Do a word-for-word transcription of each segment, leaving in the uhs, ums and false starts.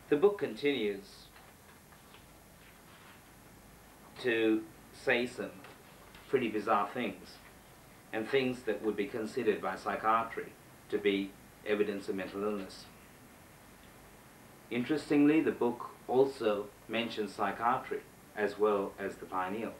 The book continues to say some pretty bizarre things, and things that would be considered by psychiatry to be evidence of mental illness. Interestingly, the book also mentions psychiatry as well as the pineal.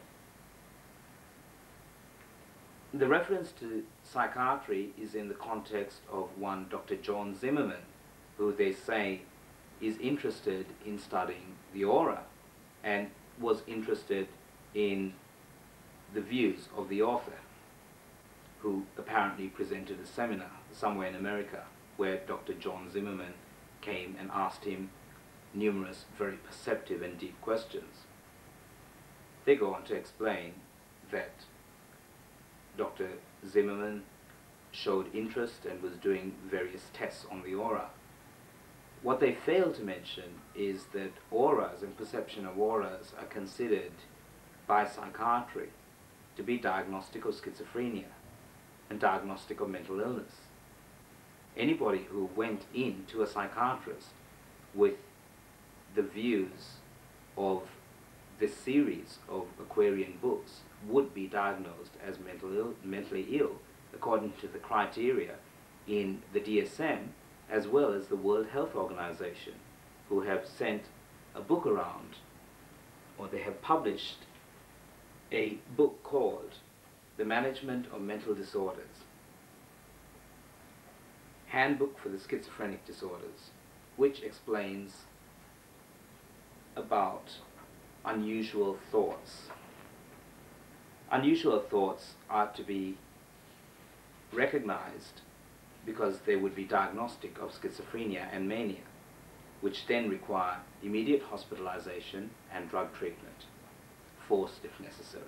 The reference to psychiatry is in the context of one Doctor John Zimmerman, who they say is interested in studying the aura and was interested in the views of the author, who apparently presented a seminar somewhere in America where Doctor John Zimmerman came and asked him numerous very perceptive and deep questions. They go on to explain that Doctor Zimmerman showed interest and was doing various tests on the aura. What they fail to mention is that auras and perception of auras are considered by psychiatry to be diagnostic of schizophrenia and diagnostic of mental illness. Anybody who went into a psychiatrist with the views of this series of Aquarian books would be diagnosed as mental Ill, mentally ill according to the criteria in the D S M as well as the World Health Organization, who have sent a book around, or they have published a book called The Management of Mental Disorders, Handbook for the Schizophrenic Disorders, which explains about unusual thoughts. Unusual thoughts are to be recognized because they would be diagnostic of schizophrenia and mania, which then require immediate hospitalization and drug treatment, forced if necessary.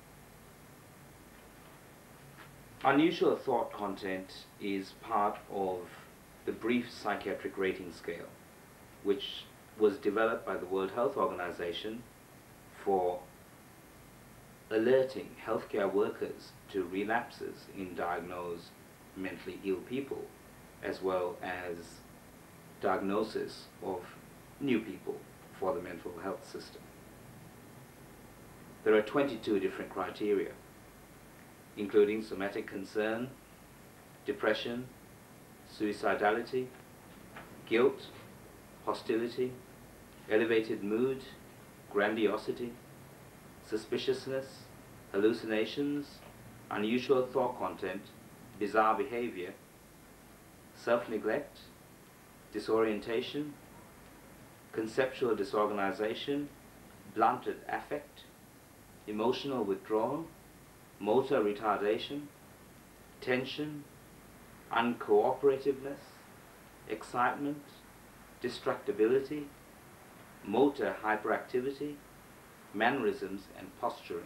Unusual thought content is part of the brief psychiatric rating scale, which was developed by the World Health Organization for alerting healthcare workers to relapses in diagnosed mentally ill people, as well as diagnosis of new people for the mental health system. There are twenty-two different criteria, including somatic concern, depression, suicidality, guilt, hostility, elevated mood, grandiosity, suspiciousness, hallucinations, unusual thought content, bizarre behavior, self-neglect, disorientation, conceptual disorganization, blunted affect, emotional withdrawal, motor retardation, tension, uncooperativeness, excitement, distractibility, motor hyperactivity, mannerisms and posturing.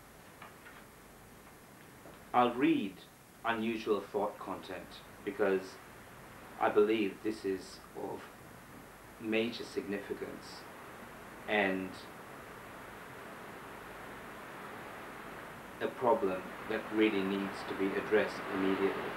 I'll read unusual thought content because I believe this is of major significance and a problem that really needs to be addressed immediately.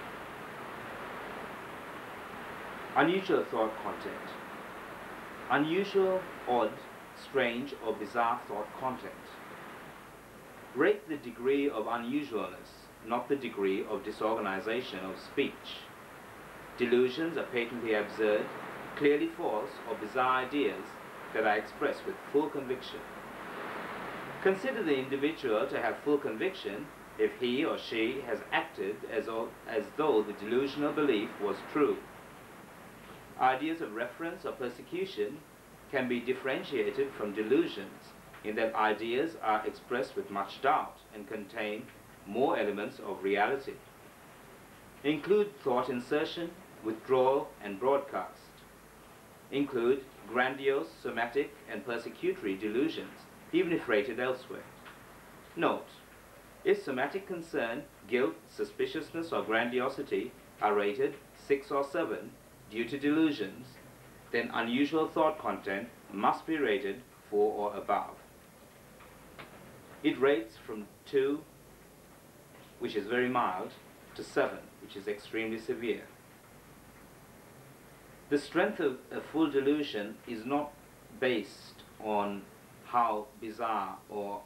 Unusual thought content. Unusual, odd, strange or bizarre thought content. Rate the degree of unusualness, not the degree of disorganization of speech. Delusions are patently absurd, clearly false or bizarre ideas that are expressed with full conviction. Consider the individual to have full conviction if he or she has acted as, as though the delusional belief was true. Ideas of reference or persecution can be differentiated from delusions in that ideas are expressed with much doubt and contain more elements of reality. Include thought insertion, withdrawal, and broadcast. Include grandiose, somatic, and persecutory delusions, even if rated elsewhere. Note, if somatic concern, guilt, suspiciousness, or grandiosity are rated six or seven due to delusions, then unusual thought content must be rated four or above. It rates from two, which is very mild, to seven, which is extremely severe. The strength of a full delusion is not based on how bizarre or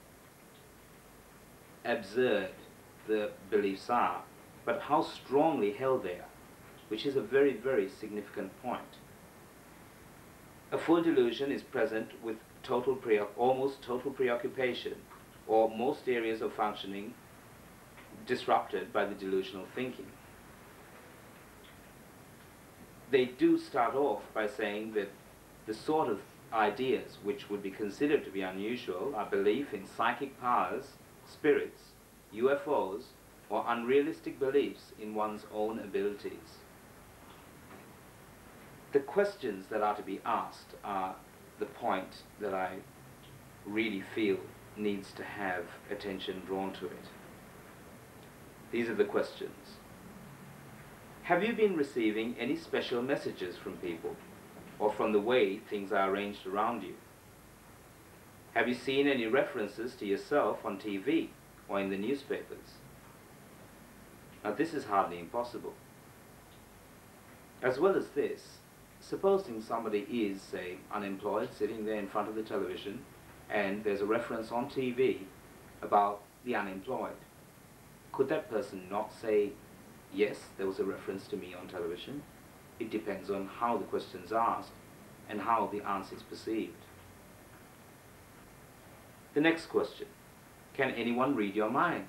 absurd the beliefs are, but how strongly held they are, which is a very, very significant point. A full delusion is present with total pre almost total preoccupation, or most areas of functioning disrupted by the delusional thinking. They do start off by saying that the sort of ideas which would be considered to be unusual are belief in psychic powers, spirits, U F Os, or unrealistic beliefs in one's own abilities. The questions that are to be asked are the point that I really feel needs to have attention drawn to it. These are the questions. Have you been receiving any special messages from people, or from the way things are arranged around you? Have you seen any references to yourself on T V or in the newspapers? Now, this is hardly impossible. As well as this, supposing somebody is, say, unemployed, sitting there in front of the television, and there's a reference on T V about the unemployed. Could that person not say, yes, there was a reference to me on television? It depends on how the question is asked and how the answer is perceived. The next question, can anyone read your mind?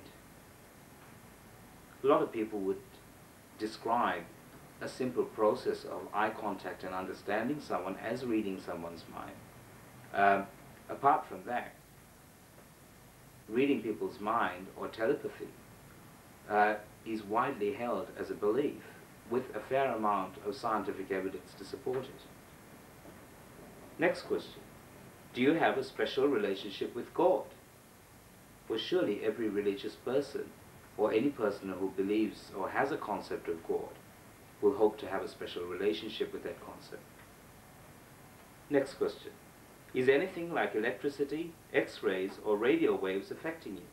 A lot of people would describe a simple process of eye contact and understanding someone as reading someone's mind. Um, apart from that, reading people's mind or telepathy uh, is widely held as a belief with a fair amount of scientific evidence to support it. Next question, do you have a special relationship with God? Well, surely every religious person or any person who believes or has a concept of God will hope to have a special relationship with that concept. Next question, is anything like electricity, X-rays, or radio waves affecting you?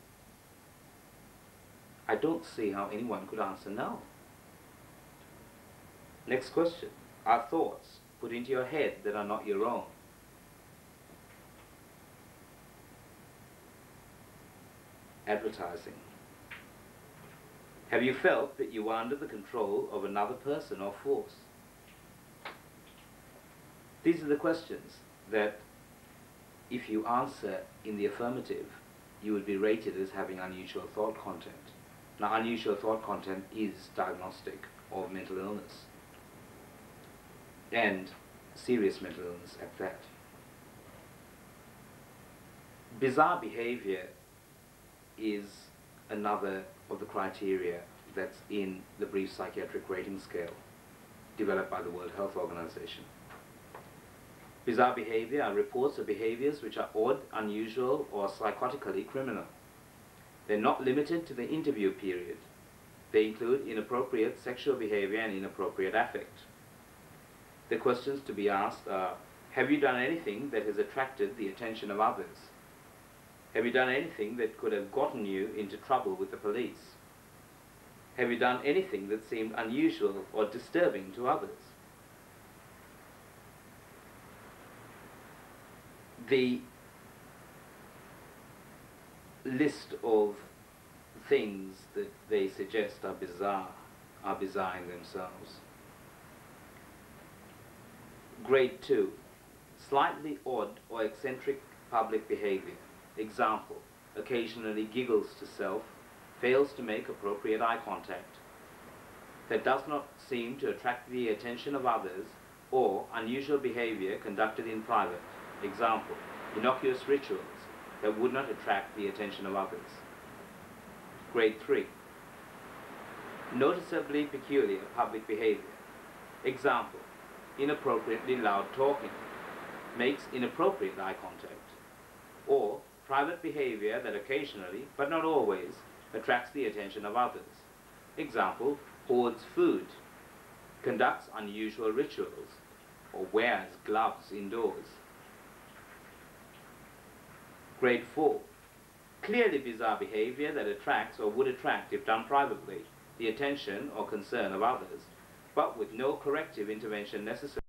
I don't see how anyone could answer no. Next question, are thoughts put into your head that are not your own? Advertising. Have you felt that you are under the control of another person or force? These are the questions that, if you answer in the affirmative, you would be rated as having unusual thought content. Now, unusual thought content is diagnostic of mental illness, and serious mental illness at that. Bizarre behavior is another of the criteria that's in the brief psychiatric rating scale developed by the World Health Organization. Bizarre behavior are reports of behaviors which are odd, unusual, or psychotically criminal. They're not limited to the interview period. They include inappropriate sexual behavior and inappropriate affect. The questions to be asked are, have you done anything that has attracted the attention of others? Have you done anything that could have gotten you into trouble with the police? Have you done anything that seemed unusual or disturbing to others? The list of things that they suggest are bizarre are bizarre in themselves. Grade two, slightly odd or eccentric public behavior. Example, occasionally giggles to self, fails to make appropriate eye contact, that does not seem to attract the attention of others, or unusual behavior conducted in private. Example, innocuous rituals that would not attract the attention of others. Grade three, noticeably peculiar public behavior. Example, inappropriately loud talking, makes inappropriate eye contact, or private behavior that occasionally, but not always, attracts the attention of others. Example, hoards food, conducts unusual rituals, or wears gloves indoors. Grade four, clearly bizarre behavior that attracts or would attract, if done privately, the attention or concern of others, but with no corrective intervention necessary.